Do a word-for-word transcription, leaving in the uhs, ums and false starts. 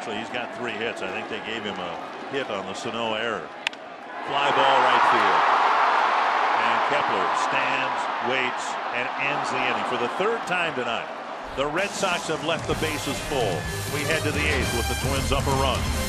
Actually, he's got three hits. I think they gave him a hit on the Sano error. Fly ball right field. And Kepler stands, waits, and ends the inning for the third time tonight. The Red Sox have left the bases full. We head to the eighth with the Twins up a run.